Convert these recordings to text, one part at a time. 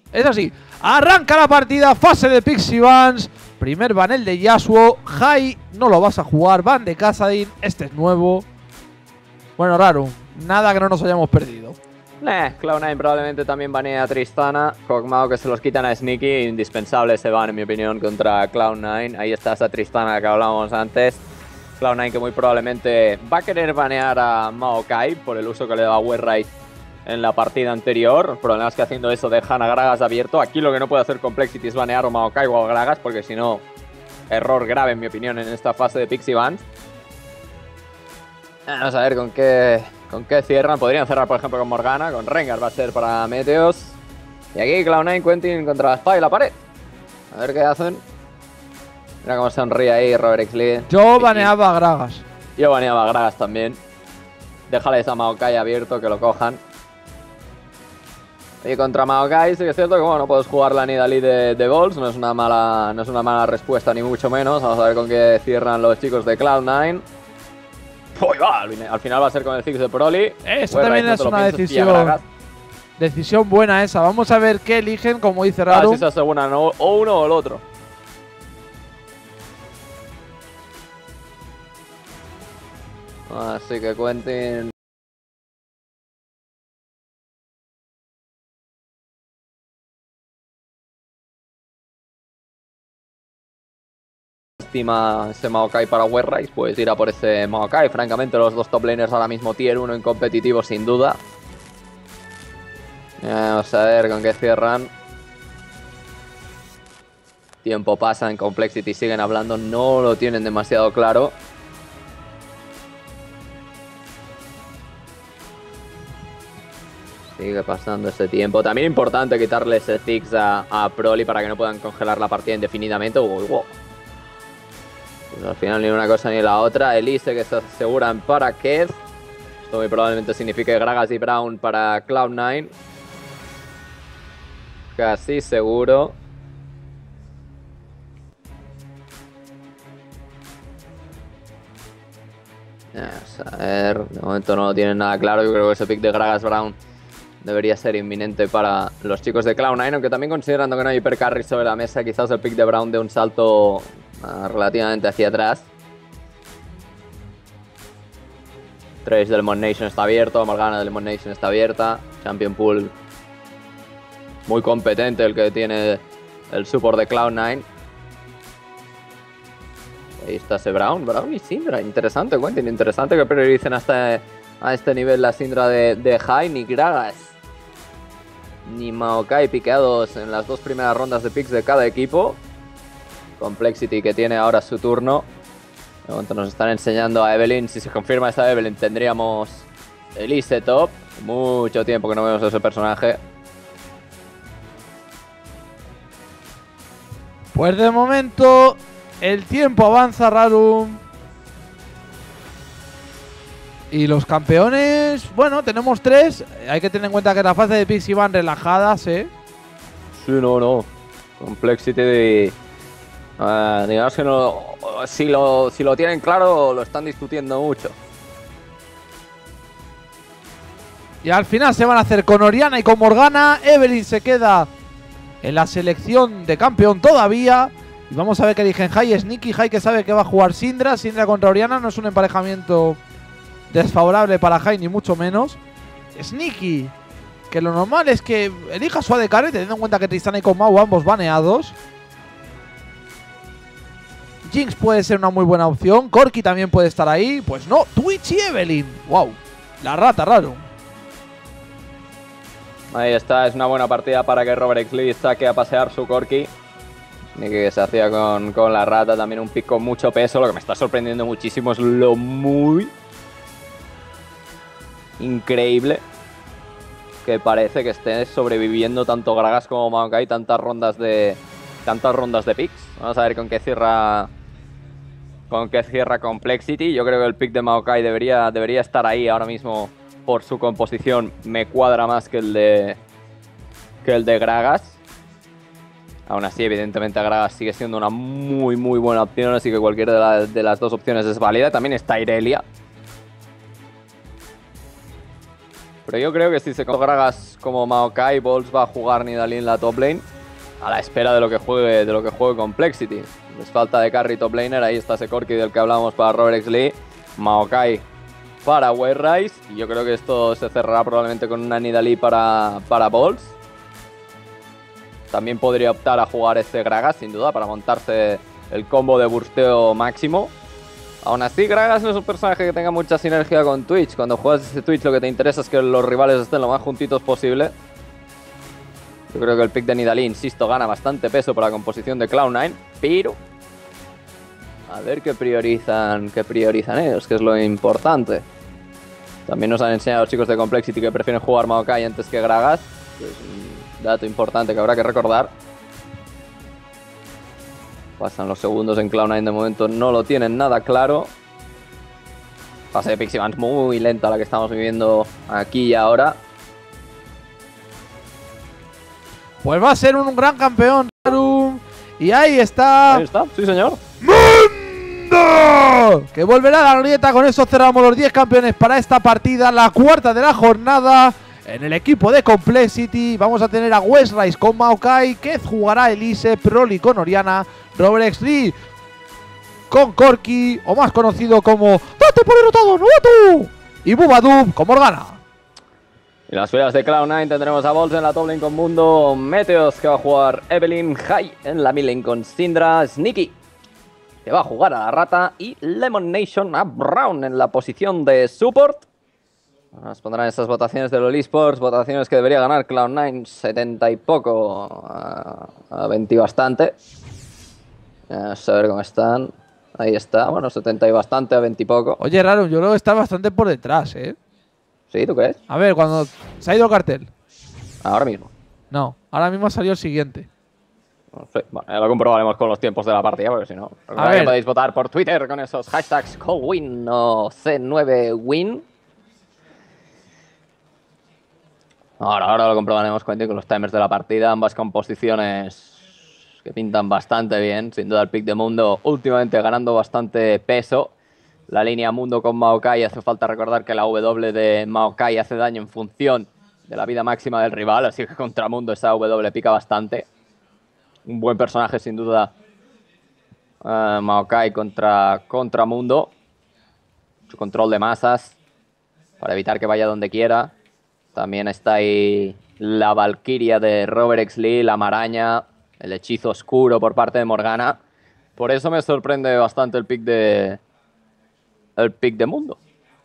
Es así. Arranca la partida, fase de Pixie Bans. Primer ban el de Yasuo. Jai no lo vas a jugar. Ban de Kassadin. Este es nuevo. Bueno, raro. Nada que no nos hayamos perdido. Cloud9 probablemente también banea a Tristana. Kog'Maw que se los quitan a Sneaky. Indispensable ese ban, en mi opinión, contra Cloud9. Ahí está esa Tristana que hablábamos antes. Cloud9 que muy probablemente va a querer banear a Maokai por el uso que le daba Werrite en la partida anterior. El problema es que haciendo eso dejan a Gragas abierto. Aquí lo que no puede hacer Complexity es banear a Maokai o a Gragas, porque si no, error grave en mi opinión en esta fase de Pixie Bans. Vamos a ver con qué cierran. Podrían cerrar por ejemplo con Morgana, con Rengar va a ser para Meteos. Y aquí Cloud9 Quentin contra la espada y la pared. A ver qué hacen. Mira cómo sonríe ahí Robert Exley. Yo baneaba a Gragas. Yo baneaba a Gragas también. Déjales a Maokai abierto, que lo cojan. Y contra Maokai sí que es cierto que bueno, no puedes jugar la Nidalee de Balls, no es una mala respuesta ni mucho menos. Vamos a ver con qué cierran los chicos de Cloud9. ¡Uy, va! Al final va a ser con el Ziggs de Broly. Eso también es una decisión buena esa. Vamos a ver qué eligen, como dice Raru. Si se aseguran o uno o el otro. Así que Quentin... estima ese Maokai para Werrite, pues irá por ese Maokai. Francamente, los dos top laners ahora mismo tier 1 en competitivo, sin duda. Vamos a ver con qué cierran. Tiempo pasa, en Complexity siguen hablando, no lo tienen demasiado claro. Sigue pasando ese tiempo. También importante quitarle ese Ziggs a Broly para que no puedan congelar la partida indefinidamente. Wow. Pues al final ni una cosa ni la otra. Elise que se aseguran para Keth. Esto muy probablemente signifique Gragas y Brown para Cloud9. Casi seguro. Vamos a ver. De momento no lo tienen nada claro. Yo creo que ese pick de Gragas Brown debería ser inminente para los chicos de Cloud9, aunque también considerando que no hay hipercarry sobre la mesa, quizás el pick de Brown de un salto relativamente hacia atrás. Trace del Mon Nation está abierto, Morgana del Mon Nation está abierta, Champion Pool muy competente el que tiene el support de Cloud9. Ahí está ese Brown y Syndra, interesante Quentin, interesante que prioricen hasta a este nivel la Syndra de Jai. Ni Gragas ni Maokai piqueados en las dos primeras rondas de picks de cada equipo. Complexity que tiene ahora su turno. De momento nos están enseñando a Evelynn. Si se confirma esta Evelynn tendríamos Elise top. Mucho tiempo que no vemos a ese personaje. Pues de momento el tiempo avanza, Raru. Y los campeones, bueno, tenemos 3. Hay que tener en cuenta que la fase de Pixie van relajadas, ¿eh? Sí, no. Complexity, digamos que no, si lo tienen claro, lo están discutiendo mucho. Y al final se van a hacer con Orianna y con Morgana. Evelynn se queda en la selección de campeón todavía. Y vamos a ver qué eligen Jai y Sneaky. Jai que sabe que va a jugar Syndra. Syndra contra Orianna no es un emparejamiento desfavorable para Jai, ni mucho menos. Sneaky, que lo normal es que elija su AD carry, teniendo en cuenta que Tristana y Kog'Maw ambos baneados. Jinx puede ser una muy buena opción. Corki también puede estar ahí. Pues no, Twitch y Evelynn. Wow, la rata, raro. Ahí está, es una buena partida para que Robert Exley saque a pasear su Corki. Ni que se hacía con la rata, también un pick con mucho peso. Lo que me está sorprendiendo muchísimo es lo muy increíble que parece que esté sobreviviendo tanto Gragas como Maokai tantas rondas de picks. Vamos a ver con qué cierra Complexity. Yo creo que el pick de Maokai debería estar ahí ahora mismo por su composición. Me cuadra más que el de Gragas. Aún así, evidentemente, Gragas sigue siendo una muy buena opción, así que cualquiera de las dos opciones es válida. También está Irelia. Pero yo creo que si se coge Gragas como Maokai, Bolts va a jugar Nidalee en la top lane a la espera de lo que juegue Complexity. Les falta de carry top laner, ahí está ese Corki del que hablamos para Robert X. Lee, Maokai para Wayrise, y yo creo que esto se cerrará probablemente con una Nidalee para Bolts. También podría optar a jugar este Gragas, sin duda, para montarse el combo de bursteo máximo. Aún así, Gragas no es un personaje que tenga mucha sinergia con Twitch. Cuando juegas este Twitch lo que te interesa es que los rivales estén lo más juntitos posible. Yo creo que el pick de Nidalee, insisto, gana bastante peso por la composición de Cloud9, pero a ver qué priorizan ellos, que es lo importante. También nos han enseñado los chicos de Complexity que prefieren jugar Maokai antes que Gragas. Es un dato importante que habrá que recordar. Pasan los segundos en Cloud9, de momento no lo tienen nada claro. Fase de Pixie muy lenta la que estamos viviendo aquí y ahora. Pues va a ser un gran campeón, Rarum. Y ahí está. Ahí está, sí señor. ¡Mundo! Que volverá a la grieta. Con eso cerramos los 10 campeones para esta partida, la cuarta de la jornada. En el equipo de Complexity vamos a tener a Wayrise con Maokai, Kez jugará Elise, Broly con Orianna, Robert X. Lee con Corki, o más conocido como ¡Date por derrotado, novato! Y Bubadub con Morgana. En las filas de Cloud9 tendremos a Bolts en la top lane con Mundo, Meteos que va a jugar Evelynn, Hai en la mid lane con Syndra, Sneaky que va a jugar a la Rata y Lemon Nation a Brown en la posición de support. Nos pondrán estas votaciones de los eSports, votaciones que debería ganar Cloud9, 70 y poco a 20 y bastante. Vamos a ver cómo están. Ahí está, bueno, 70 y bastante a 20 y poco. Oye, Rarum, yo creo que está bastante por detrás, ¿eh? ¿Sí? ¿Tú crees? A ver, cuando se ha ido el cartel. Ahora mismo. No, ahora mismo ha salido el siguiente. No sé, bueno, ya lo comprobaremos con los tiempos de la partida, porque si no... A ver. Podéis votar por Twitter con esos hashtags CallWin o C9Win. Ahora lo comprobaremos con los timers de la partida. Ambas composiciones que pintan bastante bien. Sin duda el pick de Mundo últimamente ganando bastante peso. La línea Mundo con Maokai, hace falta recordar que la W de Maokai hace daño en función de la vida máxima del rival, así que contra Mundo esa W pica bastante. Un buen personaje sin duda Maokai contra Mundo. Su control de masas para evitar que vaya donde quiera. También está ahí la Valkyria de Robert X. Lee, la maraña, el hechizo oscuro por parte de Morgana. Por eso me sorprende bastante el pick de Mundo.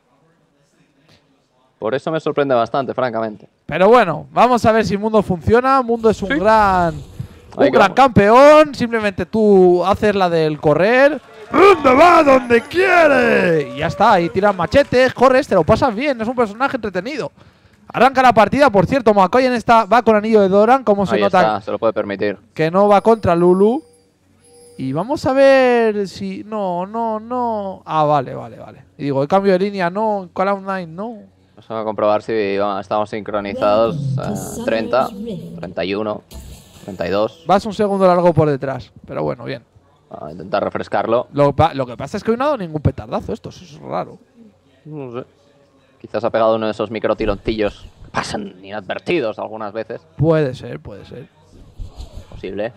Por eso me sorprende bastante, francamente. Pero bueno, vamos a ver si Mundo funciona. Mundo es un Sí. gran Ahí gran quedamos. campeón. Simplemente tú haces la del correr. ¿Dónde va? ¿Dónde quiere? Y ya está, ahí tiras machetes, corres, te lo pasas bien. Es un personaje entretenido. Arranca la partida, por cierto, Maokai en esta va con anillo de Doran, como se Ahí nota está, se lo puede permitir. que no va contra Lulu. Y vamos a ver si... No. Ah, vale. Y digo, el cambio de línea no, en Cloud9 no. Vamos a comprobar si estamos sincronizados. 30, 31, 32. Vas un segundo largo por detrás, pero bueno, bien. Vamos a intentar refrescarlo. Lo que pasa es que hoy no ha dado ningún petardazo esto, eso es raro. No sé. Quizás ha pegado uno de esos micro tironcillos que pasan inadvertidos algunas veces. Puede ser. Posible.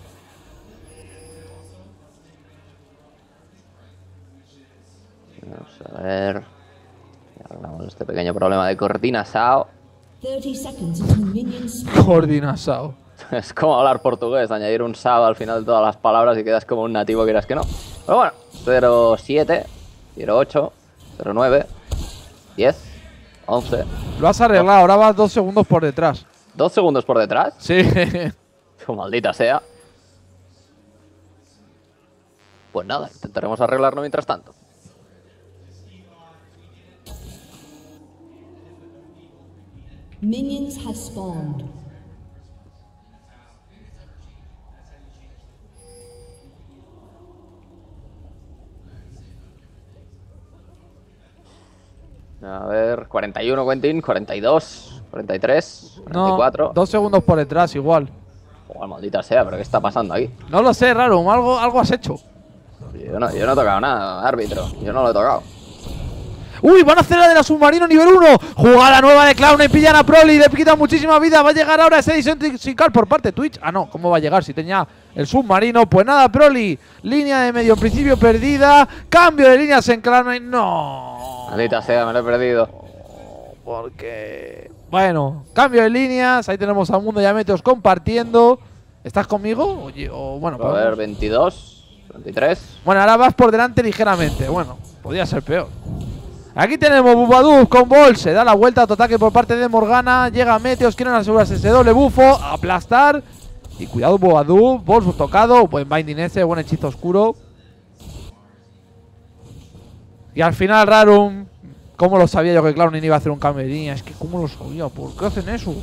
Vamos a ver. Ya hablamos de este pequeño problema de coordina SAO. 30 seconds until minions spawn. Coordinasao. Es como hablar portugués, añadir un SAO al final de todas las palabras y quedas como un nativo, quieras que no. Pero bueno, 07, 08, 09, 10, 11. Lo has arreglado, ahora vas 2 segundos por detrás. 2 segundos por detrás. Sí. Oh, maldita sea. Pues nada, intentaremos arreglarlo mientras tanto. Minions have spawned. A ver, 41 Quentin, 42, 43, No, 44. 2 segundos por detrás igual. Oh, maldita sea, pero ¿qué está pasando aquí? No lo sé, Rarum, algo has hecho. Yo no he tocado nada, árbitro. Yo no lo he tocado. ¡Uy! Van a hacer la de la submarino nivel 1. Jugada nueva de Clown y pillan a Broly. Le quitan muchísima vida. Va a llegar ahora ese desintoxicar por parte de Twitch. Ah, no. ¿Cómo va a llegar si tenía el submarino? Pues nada, Broly. Línea de medio en principio perdida. Cambio de líneas en Clown9. No. Maldita sea, me lo he perdido. Porque... Bueno, cambio de líneas. Ahí tenemos a Mundo y a Meteos compartiendo. ¿Estás conmigo? Oye, o bueno, A ver, 22, 23. Bueno, ahora vas por delante ligeramente. Bueno, podría ser peor. Aquí tenemos Bubadub con Ball. Se da la vuelta a autoataque por parte de Morgana. Llega Meteos, quieren asegurarse ese doble bufo. Aplastar. Y cuidado Bubadub. Ball tocado. Buen binding ese, buen hechizo oscuro. Y al final Rarum. ¿Cómo lo sabía yo que Clown9 iba a hacer un cambio de línea? Es que ¿cómo lo sabía? ¿Por qué hacen eso?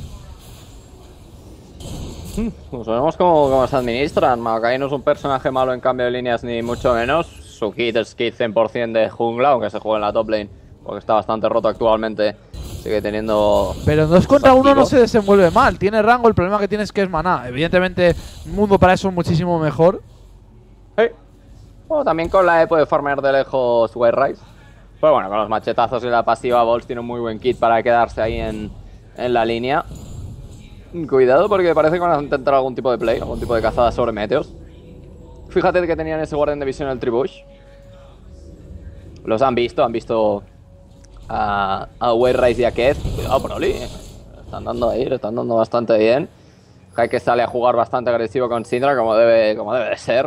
Pues veremos cómo se administran. Maokai no es un personaje malo en cambio de líneas, ni mucho menos. Su kit es kit 100% de jungla, aunque se juegue en la top lane, porque está bastante roto actualmente. Sigue teniendo... Pero 2 contra 1 no se desenvuelve mal. Tiene rango, el problema que tiene es que es maná. Evidentemente, Mundo para eso es muchísimo mejor. Sí. Bueno, también con la E puede farmear de lejos White Rise. Pero bueno, con los machetazos y la pasiva, Balls tiene un muy buen kit para quedarse ahí en la línea. Cuidado porque parece que van a intentar algún tipo de play, algún tipo de cazada sobre Meteos. Fíjate que tenían ese guardián de visión en el Tribush. Los han visto a White Rise y a Kez. Cuidado, Broly. Le están dando ahí, le están dando bastante bien. Jaike sale a jugar bastante agresivo con Syndra, como debe de ser.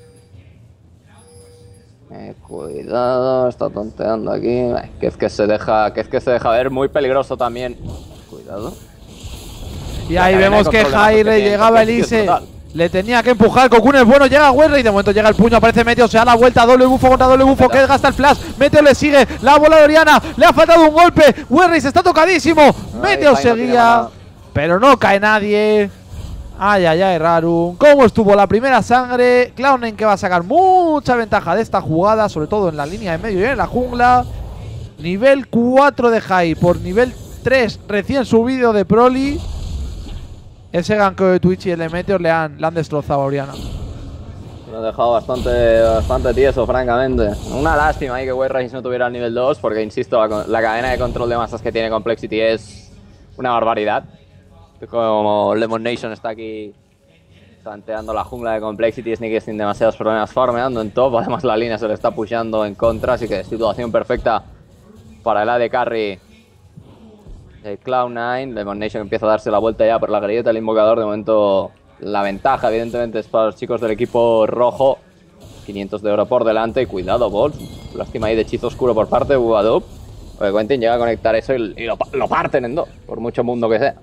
Cuidado, está tonteando aquí. Kez que se deja ver, muy peligroso también. Cuidado. Y ahí vemos que Jaire llegaba Elise. Le tenía que empujar. Cocoon es bueno, llega Werrey. De momento llega el puño, aparece Meteos. Se da la vuelta. Doble bufo contra doble bufo. Que gasta el flash. Meteos le sigue. La bola de Oriana. Le ha faltado un golpe. Werrey se está tocadísimo. Meteos seguía. Pero no cae nadie. Ay, ay, ay, Rarum. ¿Cómo estuvo la primera sangre? Clown9 que va a sacar mucha ventaja de esta jugada, sobre todo en la línea de medio y en la jungla. Nivel 4 de Jai por nivel 3 recién subido de Broly. Ese ganqueo de Twitch y el de Meteor le han destrozado a Oriana. Lo ha dejado bastante tieso, francamente. Una lástima ahí que White Rise no tuviera el nivel 2, porque insisto, la cadena de control de masas que tiene Complexity es una barbaridad. Como Lemon Nation está aquí tanteando la jungla de Complexity, Sneaky sin demasiados problemas farmeando en top. Además la línea se le está pushando en contra, así que situación perfecta para el AD Carry de Cloud9. Lemon Nation empieza a darse la vuelta ya por la grieta del invocador. De momento la ventaja evidentemente es para los chicos del equipo rojo. 500 de oro por delante y cuidado Bolt. Lástima ahí de hechizo oscuro por parte de Bubadub. Porque Quentin llega a conectar eso y lo parten en dos, por mucho mundo que sea.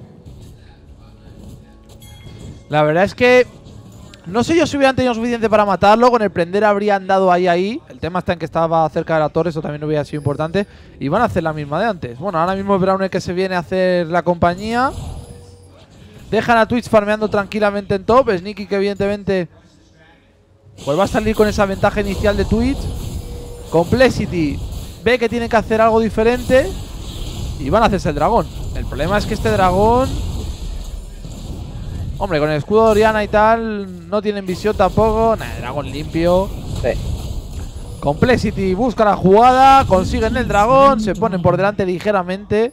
La verdad es que no sé yo si hubieran tenido suficiente para matarlo. Con el prender habrían dado ahí. El tema está en que estaba cerca de la torre. Eso también hubiera sido importante. Y van a hacer la misma de antes. Bueno, ahora mismo Brown el que se viene a hacer la compañía. Dejan a Twitch farmeando tranquilamente en top. Sneaky que evidentemente pues va a salir con esa ventaja inicial de Twitch. Complexity ve que tiene que hacer algo diferente. Y van a hacerse el dragón. El problema es que este dragón... Hombre, con el escudo de Oriana y tal, no tienen visión tampoco. Nah, dragón limpio. Sí. Complexity busca la jugada, consiguen el dragón, se ponen por delante ligeramente.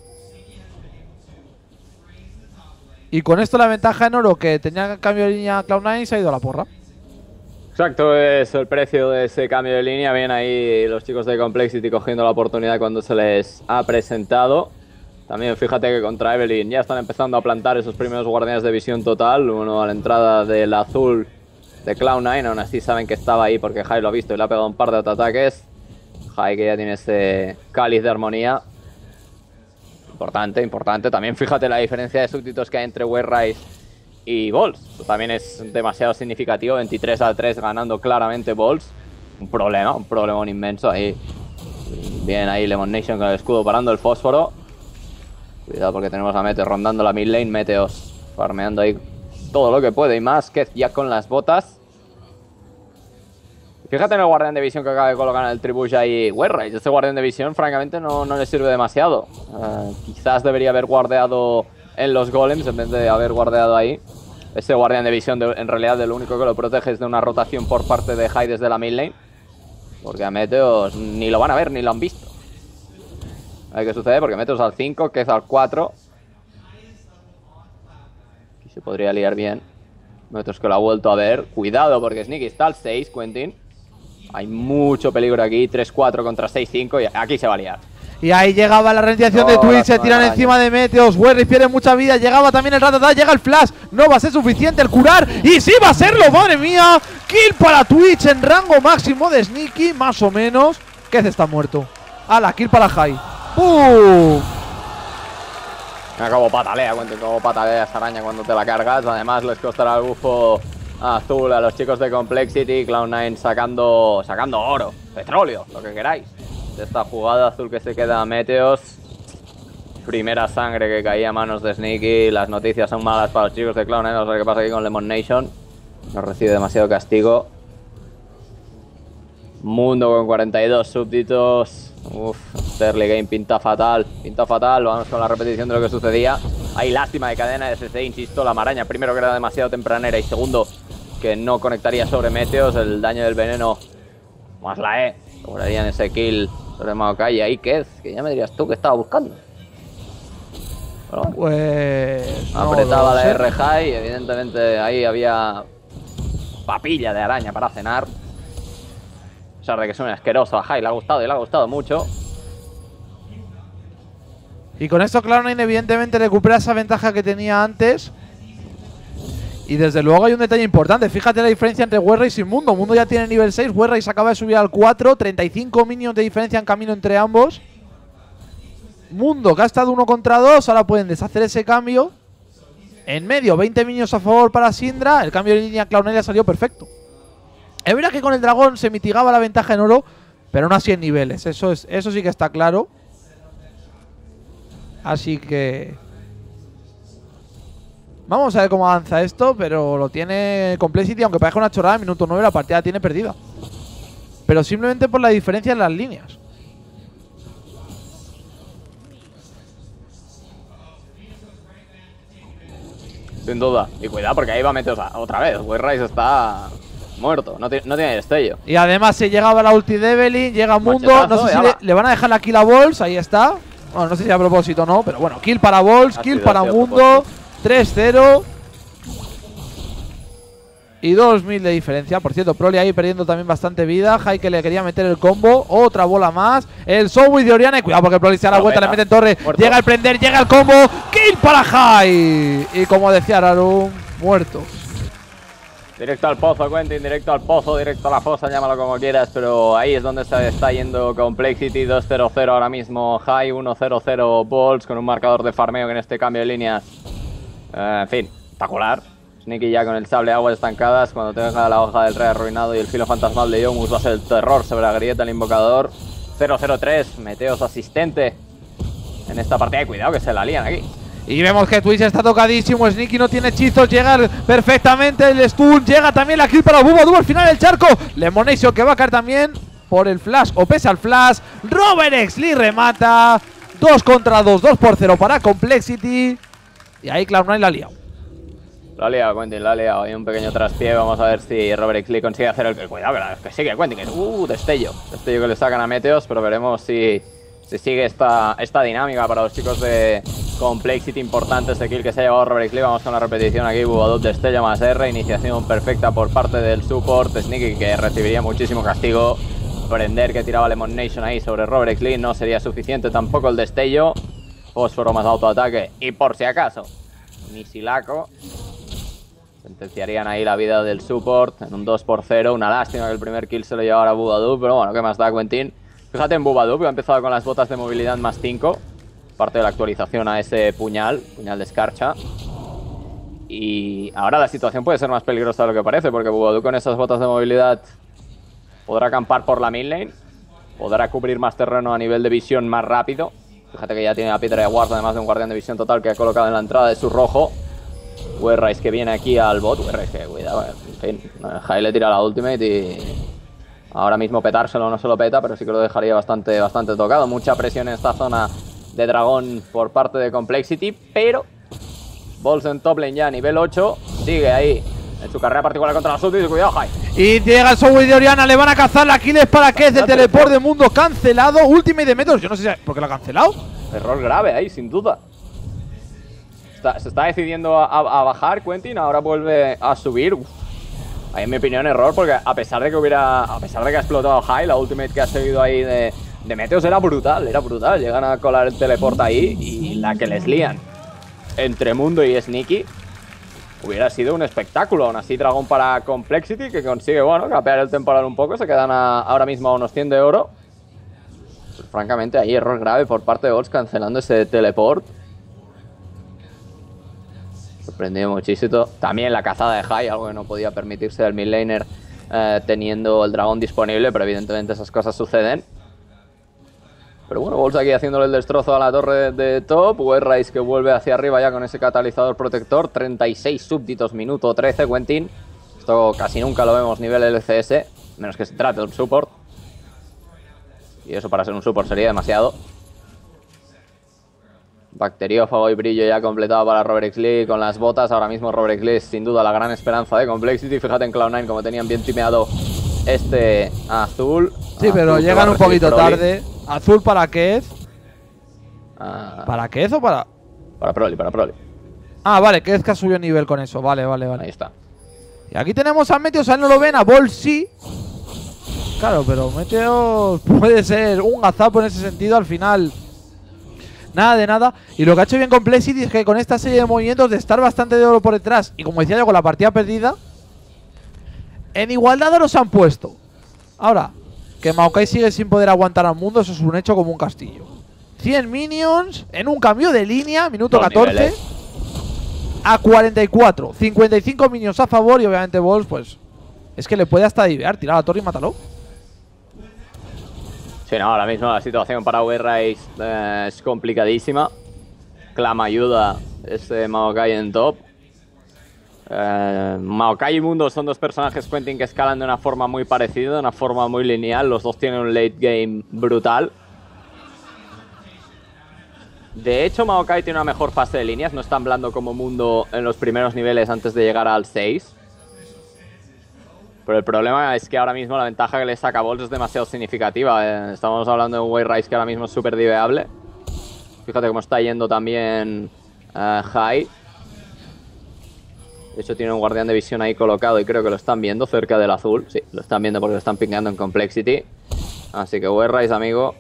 Y con esto la ventaja en oro que tenía cambio de línea Cloud9 se ha ido a la porra. Exacto, es el precio de ese cambio de línea. Bien ahí los chicos de Complexity cogiendo la oportunidad cuando se les ha presentado. También fíjate que contra Evelynn ya están empezando a plantar esos primeros guardianes de visión total. Uno a la entrada del azul de Cloud9. Aún así saben que estaba ahí porque Jai lo ha visto y le ha pegado un par de ataques. Jai que ya tiene ese cáliz de armonía. Importante, importante. También fíjate la diferencia de súbditos que hay entre White Rise y Balls. También es demasiado significativo. 23-3 ganando claramente Balls. Un problemón inmenso ahí. Bien ahí Lemon Nation con el escudo parando el fósforo. Cuidado porque tenemos a Meteos rondando la mid lane. Meteos farmeando ahí todo lo que puede y más. Kez ya con las botas. Fíjate en el guardián de visión que acaba de colocar en el Tribush ahí White Rise. Este guardián de visión francamente no le sirve demasiado. Quizás debería haber guardeado en los golems en vez de haber guardeado ahí. Ese guardián de visión en realidad de lo único que lo protege es de una rotación por parte de Jai desde la mid lane. Porque a Meteos ni lo van a ver ni lo han visto. A ver qué sucede, porque Meteos al 5, Kez al 4. Aquí se podría liar bien. Meteos que lo ha vuelto a ver. Cuidado, porque Sneaky está al 6, Quentin. Hay mucho peligro aquí. 3-4 contra 6-5 y aquí se va a liar. Y ahí llegaba la reiniciación de Twitch, se tiran encima de Meteos, Werry pierde mucha vida, llegaba también el Ratatá, llega el flash, no va a ser suficiente el curar, y sí va a serlo, madre mía, kill para Twitch en rango máximo de Sneaky, más o menos. Kez está muerto. Ala, kill para Jai. ¡Bum! Como patalea, Quentin, como patalea esa araña cuando te la cargas. Además les costará el bufo azul a los chicos de Complexity. Cloud9 sacando oro, petróleo, lo que queráis. De esta jugada azul que se queda a Meteos. Primera sangre que caía a manos de Sneaky. Las noticias son malas para los chicos de Cloud9. No sé qué pasa aquí con Lemon Nation. No recibe demasiado castigo. Mundo con 42 súbditos. Uff, Early Game pinta fatal. Pinta fatal. Vamos con la repetición de lo que sucedía. Hay lástima de cadena de SC, insisto. La maraña, primero que era demasiado tempranera. Y segundo, que no conectaría sobre Meteos. El daño del veneno más la E. Lograrían ese kill sobre Maokai. Y ahí Kez, que ya me dirías tú que estaba buscando. Bueno, pues no apretaba lo la sé. R high. Evidentemente ahí había papilla de araña para cenar. A pesar de que es un asqueroso a High, le ha gustado y le ha gustado mucho. Y con esto Cloud9 evidentemente recupera esa ventaja que tenía antes. Y desde luego hay un detalle importante. Fíjate la diferencia entre Werrace y Mundo. Mundo ya tiene nivel 6, Werrace acaba de subir al 4. 35 minions de diferencia en camino entre ambos. Mundo que ha estado 1 contra 2. Ahora pueden deshacer ese cambio. En medio, 20 minions a favor para Syndra. El cambio de línea Cloud9 le ha salido perfecto. Es verdad que con el dragón se mitigaba la ventaja en oro, pero no así en niveles. Eso sí que está claro. Así que vamos a ver cómo avanza esto, pero lo tiene Complexity, aunque parezca una chorrada. En minuto 9 la partida la tiene perdida. Pero simplemente por la diferencia en las líneas. Sin duda. Y cuidado porque ahí va a meter otra vez. Werrace está muerto, no tiene destello. Y además se llegaba la ulti de Evelynn, llega Mundo. Machetazo, No sé si ya le van a dejar la kill a Balls, ahí está. Bueno, no sé si a propósito o no, pero bueno, kill para Balls, kill para Mundo. 3-0. Y 2000 de diferencia. Por cierto, Proli ahí perdiendo también bastante vida. Jai que le quería meter el combo. Otra bola más. El Soul de Oriana. Y cuidado porque Proli se da la vuelta, le mete en torre. Muerto. Llega el prender, llega el combo. Kill para Jai. Y como decía Rarum, muerto. Directo al pozo, Quentin, directo al pozo, directo a la fosa, llámalo como quieras, pero ahí es donde se está yendo Complexity. 2-0-0 ahora mismo, High 1-0-0 Balls con un marcador de farmeo que en este cambio de líneas, en fin, espectacular. Sneaky ya con el sable de aguas estancadas. Cuando tenga la hoja del rey arruinado y el filo fantasmal de Yomus va a ser el terror sobre la grieta, el invocador. 0-0-3, Meteos asistente en esta partida. Cuidado que se la lían aquí. Y vemos que Twitch está tocadísimo. Sneaky no tiene hechizos. Llega perfectamente el stun. Llega también la kill para Bubadub al final del charco. Lemonation que va a caer también por el flash o pese al flash. Roberex le remata. 2 contra 2. 2-0 para Complexity. Y ahí Cloud9 la ha liado. Lo ha liado, Quentin, lo ha liado. Hay un pequeño traspié. Vamos a ver si Robert Lee consigue hacer el que. Cuidado, que sigue Quentin. Destello. Destello que le sacan a Meteos, pero veremos si sigue esta dinámica para los chicos de Complexity. Importante este kill que se ha llevado Robert Lee. Vamos con la repetición aquí. Bubadub, destello más R. Iniciación perfecta por parte del support. Sneaky que recibiría muchísimo castigo. Prender que tiraba Lemon Nation ahí sobre Robert Lee. No sería suficiente tampoco el destello. Fósforo más autoataque. Y por si acaso, Nisilaco. Sentenciarían ahí la vida del support en un 2-0. Una lástima que el primer kill se lo llevara Bubadub, pero bueno, ¿qué más da, Quentin? Fíjate en Bubadub, que ha empezado con las botas de movilidad más 5. Parte de la actualización a ese puñal de escarcha. Y ahora la situación puede ser más peligrosa de lo que parece, porque Bubadub con esas botas de movilidad podrá acampar por la mid lane, podrá cubrir más terreno a nivel de visión más rápido. Fíjate que ya tiene a piedra de guarda, además de un guardián de visión total que ha colocado en la entrada de su rojo. Werrace que viene aquí al bot. Werrace que cuidado, en fin. Jai le tira la ultimate y ahora mismo petárselo no se lo peta, pero sí que lo dejaría bastante tocado. Mucha presión en esta zona de dragón por parte de Complexity, pero Balls en top lane ya a nivel 8. Sigue ahí en su carrera particular contra los súbditos. Cuidado, Jai. Y llega el Subway de Oriana, le van a cazar la kill para que es de teleport de mundo cancelado. Ultimate de Metros, yo no sé por qué lo ha cancelado. Error grave ahí, sin duda. Se está decidiendo a bajar Quentin, ahora vuelve a subir. Uf. Ahí en mi opinión error, porque a pesar de que ha explotado Jai, la ultimate que ha seguido ahí de Meteos era brutal, Llegan a colar el teleport ahí y la que les lían entre Mundo y Sneaky hubiera sido un espectáculo. Aún así, Dragón para Complexity, que consigue, bueno, capear el temporal un poco. Se quedan ahora mismo a unos 100 de oro. Pues, francamente, ahí error grave por parte de Bolts cancelando ese teleport. Sorprendido muchísimo. También la cazada de Jai, algo que no podía permitirse el mid laner teniendo el dragón disponible, pero evidentemente esas cosas suceden. Pero bueno, Bolts aquí haciéndole el destrozo a la torre de top. Werrais que vuelve hacia arriba ya con ese catalizador protector. 36 súbditos, minuto 13, Quentin. Esto casi nunca lo vemos nivel LCS, menos que se trate de un support. Y eso para ser un support sería demasiado. Bacteriófago y brillo ya completado para Robert Xlee con las botas. Ahora mismo Robert Xlee es sin duda la gran esperanza de Complexity. Fíjate en Cloud9 como tenían bien timeado este azul. Sí, pero llegan un poquito tarde. Azul para Kez. ¿Para Kez o para...? Para Proli. Ah, vale, Kez que ha subido nivel con eso. Vale. Ahí está. Y aquí tenemos a Meteos, a él no lo ven, a Bolt sí. Claro, pero Meteos puede ser un gazapo en ese sentido al final. Nada de nada. Y lo que ha hecho bien Complexity es que con esta serie de movimientos de estar bastante de oro por detrás y como decía yo, con la partida perdida, en igualdad los han puesto. Ahora, que Maokai sigue sin poder aguantar al mundo, eso es un hecho como un castillo. 100 minions en un cambio de línea, minuto 14 a 44. 55 minions a favor y obviamente Bolts, pues, es que le puede hasta divear, tirar a la torre y mátalo. Sí, no, ahora mismo la situación para Werrais es complicadísima. Clama ayuda este Maokai en top. Maokai y Mundo son dos personajes, Quentin, que escalan de una forma muy parecida, de una forma muy lineal. Los dos tienen un late game brutal. De hecho, Maokai tiene una mejor fase de líneas. No es tan blando como Mundo en los primeros niveles antes de llegar al 6. Pero el problema es que ahora mismo la ventaja que le saca Bolts es demasiado significativa. Estamos hablando de un Werrais que ahora mismo es súper diveable. Fíjate cómo está yendo también Jai. De hecho tiene un guardián de visión ahí colocado y creo que lo están viendo cerca del azul. Sí, lo están viendo porque lo están pingando en Complexity. Así que Werrais, amigo,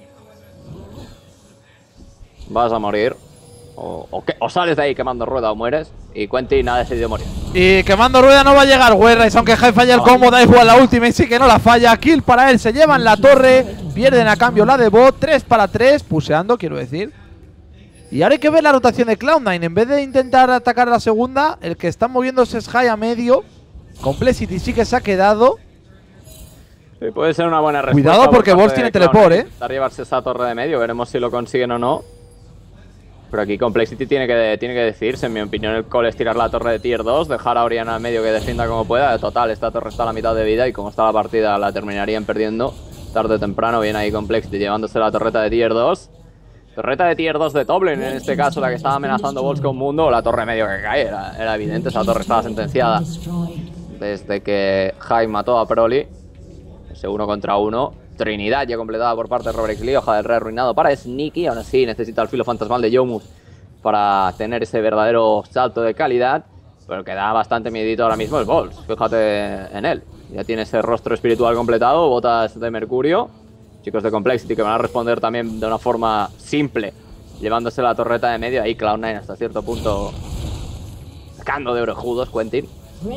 vas a morir. O sales de ahí quemando rueda o mueres. Y Quentin ha decidido morir. Y quemando rueda no va a llegar Werrais, aunque Jai falla el combo, da igual la última y sí que no la falla. Kill para él, se llevan la torre, pierden a cambio la de bot. 3 para 3, puseando quiero decir. Y ahora hay que ver la rotación de Cloud9. En vez de intentar atacar a la segunda, el que está moviéndose es Jai a medio. Complexity sí que se ha quedado. Sí, puede ser una buena respuesta. Cuidado porque Bolts tiene teleport, Intentar llevarse esa torre de medio, veremos si lo consiguen o no. Pero aquí Complexity tiene que decidirse. En mi opinión, el call es tirar la torre de tier 2, dejar a Oriana al medio que defienda como pueda. Total, esta torre está a la mitad de vida y como está la partida la terminarían perdiendo tarde o temprano. Viene ahí Complexity llevándose la torreta de tier 2. Torreta de tier 2 de Toblin, en este caso la que estaba amenazando Bolts con Mundo. La torre medio que cae, era evidente, esa torre estaba sentenciada desde que Jai mató a Proli. Ese 1 contra 1. Trinidad ya completada por parte de Robert Xlee. Hoja del rey arruinado para Sneaky. Aún así necesita el filo fantasmal de Youmuth para tener ese verdadero salto de calidad. Pero que da bastante miedito ahora mismo el Bolts. Fíjate en él. Ya tiene ese rostro espiritual completado. Botas de mercurio. Chicos de Complexity que van a responder también de una forma simple, llevándose la torreta de medio. Ahí Cloud9 hasta cierto punto sacando de orejudos Quentin.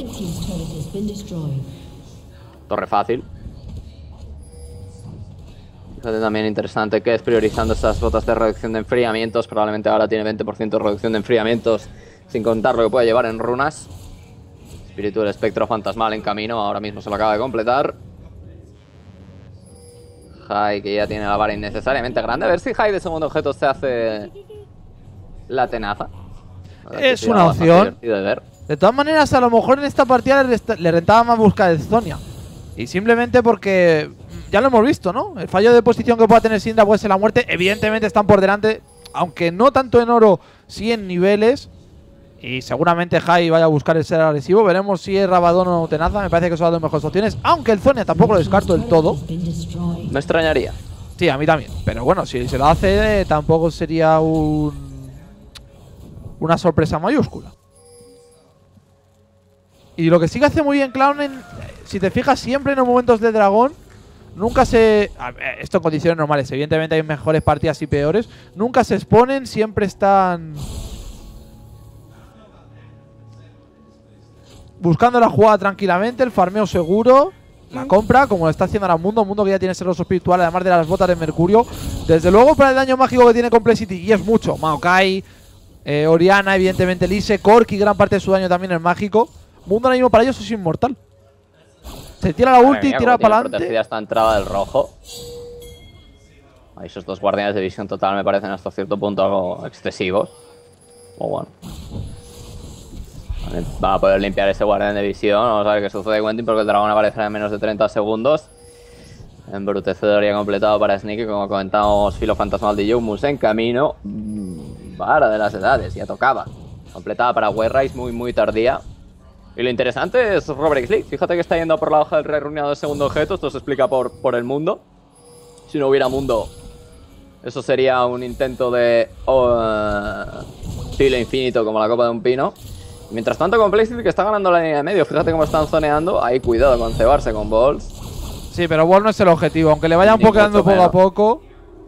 Torre fácil. Fíjate también interesante que es priorizando esas botas de reducción de enfriamientos. Probablemente ahora tiene 20% de reducción de enfriamientos, sin contar lo que puede llevar en runas. Espíritu del espectro fantasmal en camino, ahora mismo se lo acaba de completar. Jai que ya tiene la vara innecesariamente grande. A ver si Jai de segundo objeto se hace la tenaza. Es una opción. De todas maneras, a lo mejor en esta partida le rentaba más buscar el Zonia. Y simplemente porque ya lo hemos visto, ¿no? El fallo de posición que pueda tener Syndra puede ser la muerte. Evidentemente están por delante, aunque no tanto en oro, sí en niveles. Y seguramente Jai vaya a buscar el ser agresivo. Veremos si es Rabadón o Tenaza. Me parece que son las dos mejores opciones. Aunque el Zhonya tampoco lo descarto del todo. Me extrañaría. Sí, a mí también. Pero bueno, si se lo hace, tampoco sería una sorpresa mayúscula. Y lo que sí que hace muy bien Cloud9, si te fijas, siempre en los momentos de dragón, nunca se... Esto en condiciones normales, evidentemente hay mejores partidas y peores. Nunca se exponen, siempre están buscando la jugada tranquilamente, el farmeo seguro, la compra, como lo está haciendo ahora Mundo. Mundo que ya tiene ese oso espiritual, además de las botas de Mercurio. Desde luego para el daño mágico que tiene Complexity, y es mucho. Maokai, Orianna, evidentemente Lise, Corki, gran parte de su daño también es mágico. Mundo ahora mismo para ellos es inmortal. Se tira la ulti, tira para adelante. Protegida esta entrada del rojo. Ahí esos dos guardianes de visión total me parecen hasta cierto punto algo excesivos. O bueno. Va a poder limpiar ese guardián de visión. Vamos a ver qué sucede, Quentin, porque el dragón aparecerá en menos de 30 segundos. Embrutecedor ya completado para Sneaky. Como comentamos, filo fantasmal de Youmus en camino. Vara de las edades, ya tocaba. Completada para Wayrise, muy tardía. Y lo interesante es Robert League. Fíjate que está yendo por la hoja del rey runeado de segundo objeto. Esto se explica por el mundo. Si no hubiera mundo, eso sería un intento de filo infinito como la copa de un pino. Mientras tanto, Complexity que está ganando la línea de medio. Fíjate cómo están zoneando. Ahí cuidado con cebarse con Balls. Sí, pero Ball no es el objetivo. Aunque le vayan pokeando poco a poco.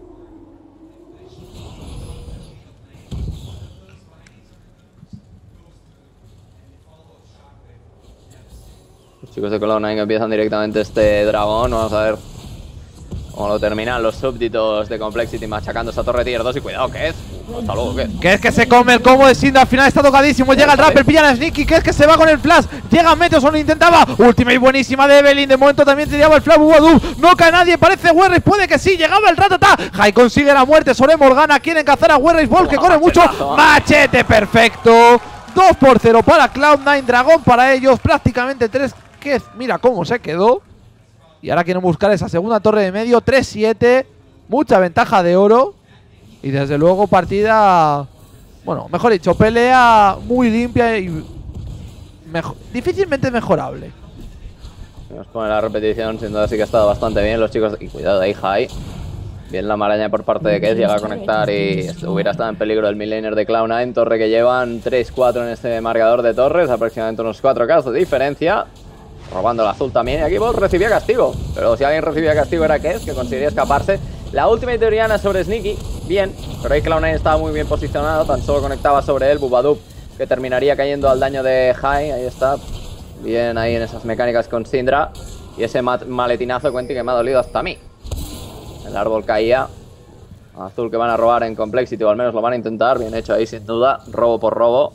Los chicos de Cloud9 que empiezan directamente este dragón. Vamos a ver cómo lo terminan los súbditos de Complexity machacando esa torre tier 2. Y cuidado, ¿qué es? Hasta luego, ¿qué? Que es que se come el combo de Syndra. Al final está tocadísimo. Llega el Rapper, pillan a Sneaky. Que es que se va con el flash. Llega Meteoson, lo intentaba. Ultimate buenísima de Evelynn. De momento también tiraba el flash Bubadub. No cae nadie. Parece Werris. Puede que sí. Llegaba el Ratata. Jai consigue la muerte sobre Morgana. Quieren cazar a Werris. Ball que corre mucho. Machete perfecto. 2-0 para Cloud9. Dragón para ellos. Prácticamente 3. Que mira cómo se quedó. Y ahora quieren buscar esa segunda torre de medio. 3-7. Mucha ventaja de oro. Y desde luego partida, bueno, mejor dicho, pelea muy limpia y difícilmente mejorable. Nos pone la repetición, sin duda sí que ha estado bastante bien los chicos. Y cuidado ahí, Jai. Bien la maraña por parte de Kez, llega a conectar y hubiera estado en peligro el midlaner de Cloud9. Torre que llevan 3-4 en este marcador de torres, aproximadamente unos 4K de diferencia. Robando el azul también, y aquí Bolt recibía castigo. Pero si alguien recibía castigo era Kez, que conseguiría escaparse. La última de Orianna sobre Sneaky, bien, pero ahí Cloud9 estaba muy bien posicionado, tan solo conectaba sobre él, Bubadub, que terminaría cayendo al daño de Jai, ahí está, bien ahí en esas mecánicas con Syndra, y ese maletinazo, Quentin, que me ha dolido hasta a mí. El árbol caía, azul que van a robar en Complexity, o al menos lo van a intentar, bien hecho ahí sin duda, robo por robo.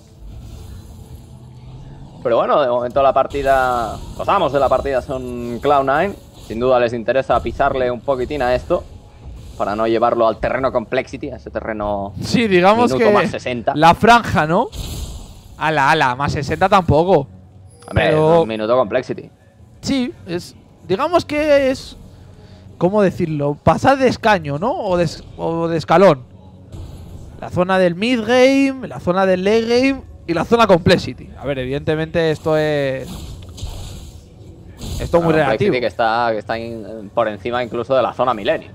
Pero bueno, de momento la partida, los amos de la partida son Cloud9, sin duda les interesa pisarle un poquitín a esto. Para no llevarlo al terreno Complexity, a ese terreno. Sí, digamos que más 60. La franja, ¿no? Ala, más 60 tampoco. Hombre, pero un minuto Complexity. Sí, digamos que es, ¿cómo decirlo? Pasar de escaño, ¿no? O de escalón. La zona del mid game, la zona del late game y la zona Complexity. A ver, evidentemente esto es muy relativo. Que está por encima incluso de la zona Millennium.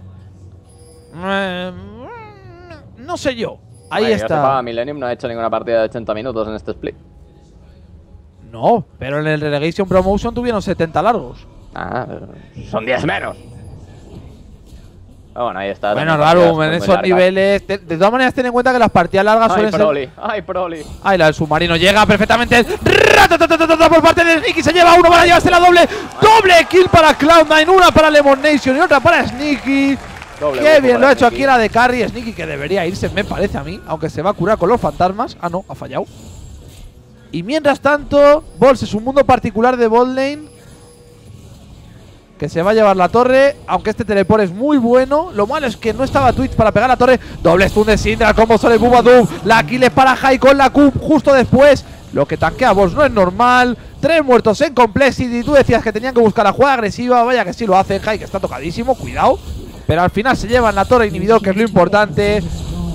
No sé yo. Ahí está. Sepa, Millennium no ha hecho ninguna partida de 80 minutos en este split. No, pero en el Relegation Promotion tuvieron 70 largos. Ah, son 10 menos. Bueno, ahí está. Bueno, raro, en esos niveles. De todas maneras, ten en cuenta que las partidas largas suelen ser. ¡Ay, Proli! ¡Ay, la del submarino! Llega perfectamente. Por parte de Sneaky. Se lleva uno para llevarse la doble. Doble kill para Cloud9. Una para Lemon Nation y otra para Sneaky. Qué bien lo ha hecho aquí la de Carry. Sneaky que debería irse, me parece a mí. Aunque se va a curar con los fantasmas. Ah, no, ha fallado. Y mientras tanto, Balls es un mundo particular de botlane que se va a llevar la torre. Aunque este teleport es muy bueno. Lo malo es que no estaba Twitch para pegar la torre. Doble stun de Syndra, como sale Bubadub. La kill es para Jai con la Q justo después. Lo que tanquea Balls no es normal. 3 muertos en Complexity. Tú decías que tenían que buscar la jugada agresiva. Vaya que sí lo hacen. Jai que está tocadísimo, cuidado. Pero al final se llevan la torre inhibidor, que es lo importante. Cloud9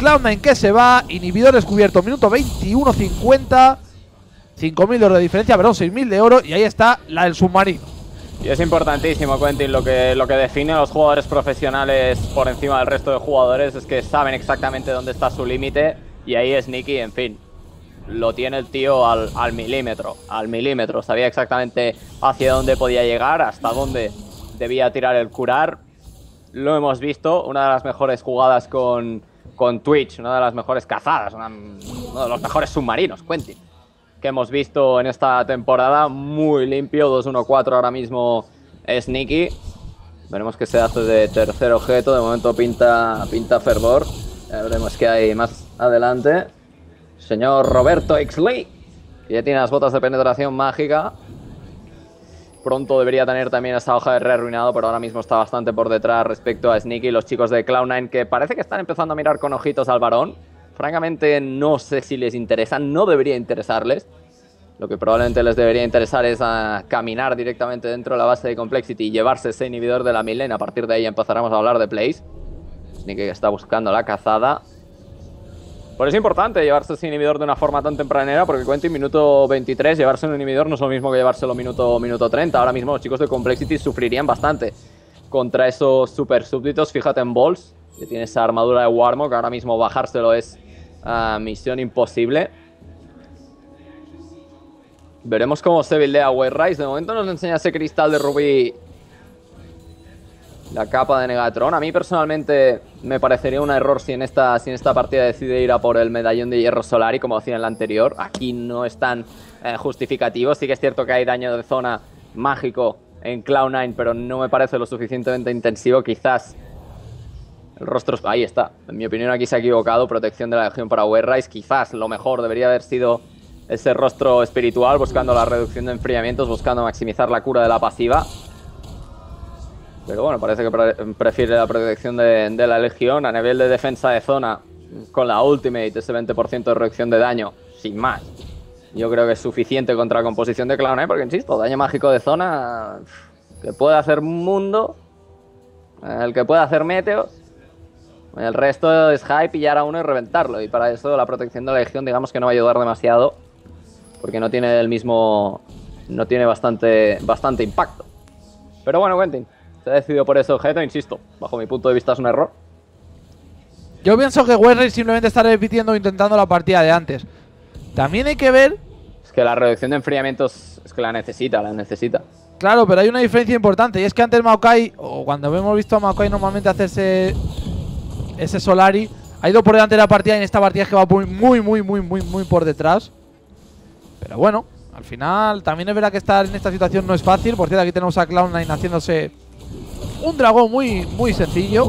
Cloud9 que se va. Inhibidor descubierto, minuto 21:50. 5.000 de oro de diferencia, perdón, 6.000 de oro. Y ahí está la del submarino. Y es importantísimo, Quentin, lo que define a los jugadores profesionales por encima del resto de jugadores es que saben exactamente dónde está su límite. Y ahí es Nicky, en fin, lo tiene el tío al milímetro. Al milímetro, sabía exactamente hacia dónde podía llegar, hasta dónde debía tirar el curar. Lo hemos visto, una de las mejores jugadas con Twitch, una de las mejores cazadas, uno de los mejores submarinos, Quentin, que hemos visto en esta temporada. Muy limpio, 2-1-4 ahora mismo Sneaky. Veremos qué se hace de tercer objeto. De momento pinta fervor. Ya veremos qué hay más adelante. Señor Roberto Ixley, que ya tiene las botas de penetración mágica. Pronto debería tener también esa hoja de re arruinado, pero ahora mismo está bastante por detrás respecto a Sneaky y los chicos de Cloud9, que parece que están empezando a mirar con ojitos al varón. Francamente, no sé si les interesa, no debería interesarles. Lo que probablemente les debería interesar es caminar directamente dentro de la base de Complexity y llevarse ese inhibidor de la midlane. A partir de ahí empezaremos a hablar de plays. Sneaky está buscando la cazada. Por eso es importante llevarse ese inhibidor de una forma tan tempranera, porque Quentin, minuto 23, llevarse un inhibidor no es lo mismo que llevárselo minuto 30. Ahora mismo los chicos de Complexity sufrirían bastante contra esos super súbditos. Fíjate en Balls, que tiene esa armadura de Warmog, que ahora mismo bajárselo es misión imposible. Veremos cómo se buildea Wayrise. De momento nos enseña ese cristal de rubí, la capa de Negatron. A mí personalmente me parecería un error si en esta partida decide ir a por el medallón de hierro Solari, como hacía en la anterior. Aquí no es tan justificativo. Sí que es cierto que hay daño de zona mágico en Cloud9, pero no me parece lo suficientemente intensivo. Quizás el rostro... Ahí está. En mi opinión aquí se ha equivocado. Protección de la legión para Wayrise. Quizás lo mejor debería haber sido ese rostro espiritual, buscando la reducción de enfriamientos, buscando maximizar la cura de la pasiva. Pero bueno, parece que prefiere la protección de la legión. A nivel de defensa de zona, con la ultimate, ese 20% de reducción de daño, sin más, yo creo que es suficiente contra la composición de Cloud9, porque insisto, daño mágico de zona, que puede hacer mundo, el que puede hacer meteos. El resto es hype, pillar a uno y reventarlo. Y para eso la protección de la legión, digamos que no va a ayudar demasiado, porque no tiene el mismo... no tiene bastante impacto. Pero bueno, Quentin, se ha decidido por ese objeto, insisto, bajo mi punto de vista es un error. Yo pienso que Wayrise simplemente está repitiendo o intentando la partida de antes. También hay que ver... Es que la reducción de enfriamientos es que la necesita. Claro, pero hay una diferencia importante, y es que antes Maokai, o cuando hemos visto a Maokai normalmente hacerse ese Solari, ha ido por delante de la partida, y en esta partida es que va muy por detrás. Pero bueno, al final también es verdad que estar en esta situación no es fácil. Por cierto, aquí tenemos a Cloud9 haciéndose un dragón muy sencillo.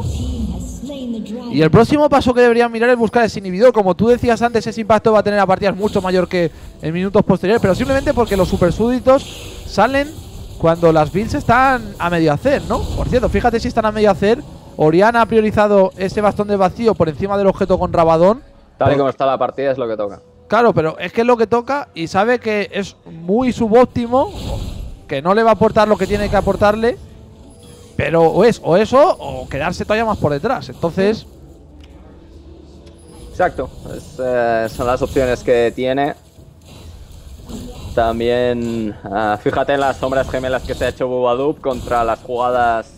Y el próximo paso que deberían mirar es buscar ese inhibidor. Como tú decías antes, ese impacto va a tener a partidas mucho mayor que en minutos posteriores, pero simplemente porque los super súbditos salen cuando las builds están a medio hacer, ¿no? Por cierto, fíjate si están a medio hacer. Oriana ha priorizado ese bastón de vacío por encima del objeto con Rabadón. Tal y como está la partida es lo que toca. Claro, pero es que es lo que toca y sabe que es muy subóptimo, que no le va a aportar lo que tiene que aportarle, pero o eso o quedarse todavía más por detrás. Entonces... Exacto, son las opciones que tiene. También fíjate en las sombras gemelas que se ha hecho Bubadub contra las jugadas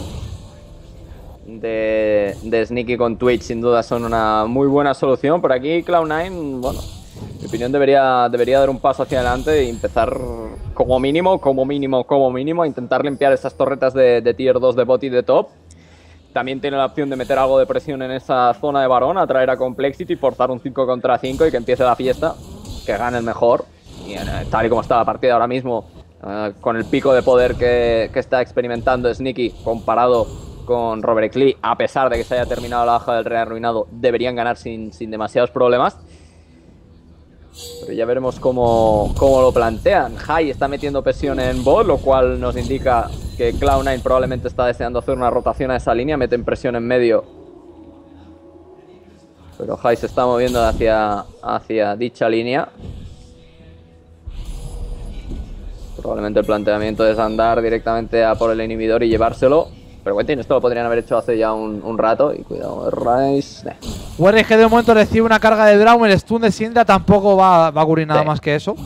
de Sneaky con Twitch. Sin duda son una muy buena solución. Por aquí Cloud9, bueno, en mi opinión debería dar un paso hacia adelante y empezar como mínimo a intentar limpiar esas torretas de tier 2 de bot y de top. También tiene la opción de meter algo de presión en esa zona de varón, atraer a Complexity, forzar un 5 contra 5 y que empiece la fiesta, que gane el mejor. Y tal y como está la partida ahora mismo, con el pico de poder que está experimentando Sneaky comparado con Robert Lee, a pesar de que se haya terminado la hoja del rey arruinado, deberían ganar sin demasiados problemas. Pero ya veremos cómo lo plantean. Hai está metiendo presión en bot, lo cual nos indica que Cloud9 probablemente está deseando hacer una rotación a esa línea. Meten presión en medio, pero Hai se está moviendo hacia dicha línea. Probablemente el planteamiento es andar directamente a por el inhibidor y llevárselo. Pero Wentin, esto lo podrían haber hecho hace ya un rato. Y cuidado, Rice. Warriors que de momento recibe una carga de Braum. El stun de Syndra tampoco va a cubrir nada más que eso.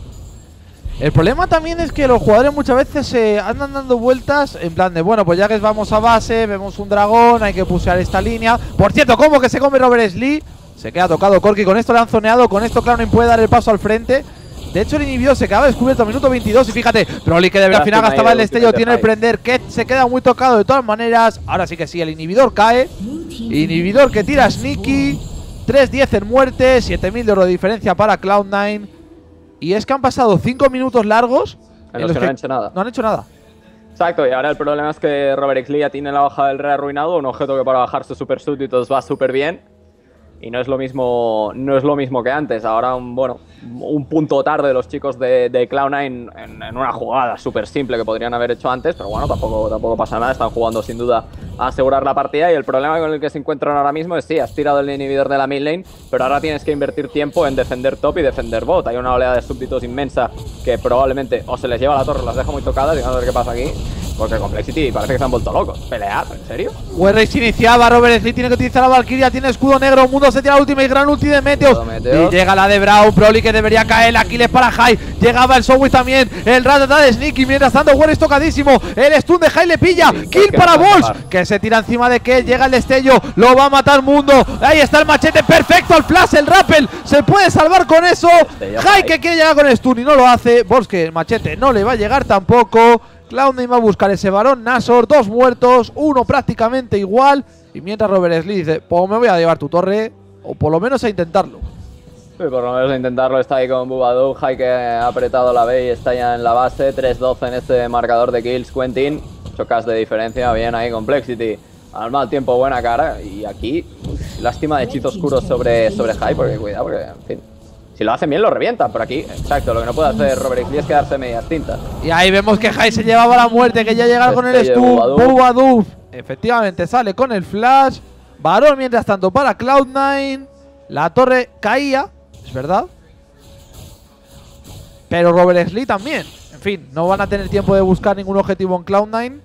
El problema también es que los jugadores muchas veces se andan dando vueltas en plan de, bueno, pues ya que vamos a base, vemos un dragón, hay que pusear esta línea. Por cierto, ¿cómo que se come Robert Slee? Se queda tocado Corki, con esto le han zoneado, con esto Cloud9 puede dar el paso al frente. De hecho el inhibidor se quedaba descubierto al minuto 22 y fíjate, Broly que al final gastaba el destello, tiene el prender, que se queda muy tocado de todas maneras. Ahora sí que sí, el inhibidor cae. Inhibidor que tira Sneaky, 3-10 en muerte, 7000 de oro de diferencia para Cloud9. Y es que han pasado 5 minutos largos en los que no han hecho nada. No han hecho nada. Exacto, y ahora el problema es que Robert X Lee ya tiene la baja del rey arruinado, un objeto que para bajar sus super súbditos va súper bien. Y no es lo mismo que antes. Ahora, un punto tarde los chicos de Cloud9 en una jugada súper simple que podrían haber hecho antes. Pero bueno, tampoco pasa nada. Están jugando sin duda a asegurar la partida. Y el problema con el que se encuentran ahora mismo es, sí, has tirado el inhibidor de la mid lane, pero ahora tienes que invertir tiempo en defender top y defender bot. Hay una oleada de súbditos inmensa que probablemente o se les lleva a la torre, las deja muy tocadas y vamos a ver qué pasa aquí. Porque Complexity parece que se han vuelto locos. ¿Pelear? ¿En serio? Race iniciaba, Robert Slee tiene que utilizar la Valkyria, tiene escudo negro, Mundo se tira la última y gran ulti de Meteos. Y llega la de Braum, Broly que debería caer, la kill es para High. Llegaba el Sowis también, el Ratata de Sneaky, mientras tanto Warriors tocadísimo. El stun de High le pilla, kill para Bols, que se tira encima de Kell, llega el destello, lo va a matar Mundo. Ahí está el machete, perfecto, al flash, el rappel, se puede salvar con eso. High que quiere llegar con el stun y no lo hace. Bols que el machete no le va a llegar tampoco. Cloud9 va a buscar ese varón Nashor, 2 muertos, 1 prácticamente igual. Y mientras Robert Slee dice, pues me voy a llevar tu torre, o por lo menos a intentarlo. Sí, por lo menos a intentarlo. Está ahí con Bubadou, High que ha apretado la B y está ya en la base. 3-12 en este marcador de kills. Quentin, 8K de diferencia, bien ahí Complexity. Al mal tiempo, buena cara. Y aquí, lástima de hechizo oscuro sobre High, porque cuidado, porque en fin. Si lo hacen bien, lo revientan. Por aquí, exacto, lo que no puede hacer Robert X Lee es quedarse medias tintas. Y ahí vemos que High se llevaba la muerte, que ya llega con el stun. Bubadou efectivamente sale con el flash. Varón mientras tanto para Cloud9. La torre caía, es verdad. Pero Robert Slee también. En fin, no van a tener tiempo de buscar ningún objetivo en Cloud9.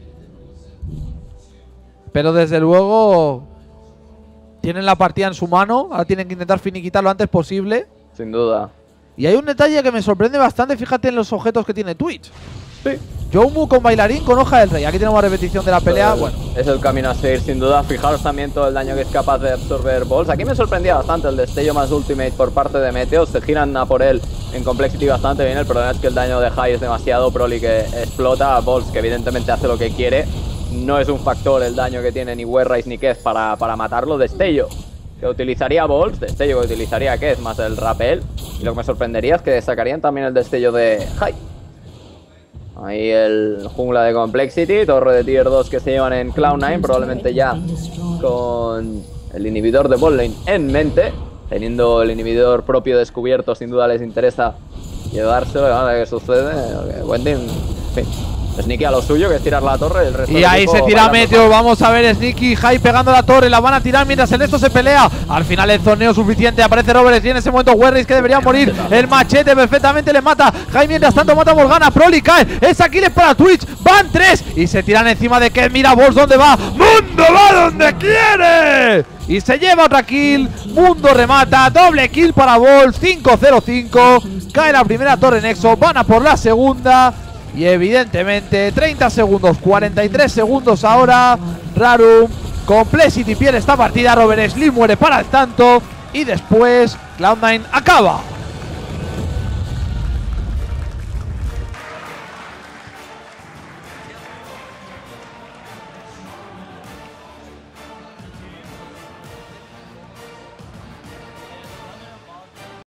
Pero desde luego tienen la partida en su mano. Ahora tienen que intentar finiquitar lo antes posible. Sin duda. Y hay un detalle que me sorprende bastante. Fíjate en los objetos que tiene Twitch. Sí. Youmuuu con bailarín con hoja del rey. Aquí tenemos repetición de la pelea. Bueno, es el camino a seguir sin duda. Fijaros también todo el daño que es capaz de absorber Bols. Aquí me sorprendía bastante el destello más ultimate por parte de Meteos. Se giran a por él en Complexity bastante bien. El problema es que el daño de High es demasiado. Broly que explota a Bols, que evidentemente hace lo que quiere. No es un factor el daño que tiene ni Warriors ni Kez para matarlo. Destello que utilizaría Bols, destello que utilizaría Kez más el rappel. Y lo que me sorprendería es que sacarían también el destello de High. Ahí el jungla de Complexity, torre de tier 2 que se llevan en Cloud9, probablemente ya con el inhibidor de botlane en mente. Teniendo el inhibidor propio descubierto, sin duda les interesa llevárselo. A ver qué sucede. Wendy, en fin, Sneaky a lo suyo, que es tirar la torre. El resto y ahí se tira Meteor. Vamos a ver Sneaky, High pegando la torre. La van a tirar mientras el resto se pelea. Al final el zoneo suficiente. Aparece Robert y en ese momento Warriors que debería morir. El machete perfectamente le mata. High mientras tanto mata a Morgana. Broly cae. Esa kill es para Twitch. Van 3 y se tiran encima de que mira Bols dónde va. Mundo va donde quiere. Y se lleva otra kill. Mundo remata. Doble kill para Bols. 5-0-5. Cae la primera torre Nexo. Van a por la segunda. Y evidentemente 30 segundos, 43 segundos ahora. Rarum, Complexity pierde esta partida. Robert Slee muere para el tanto. Y después Cloud9 acaba.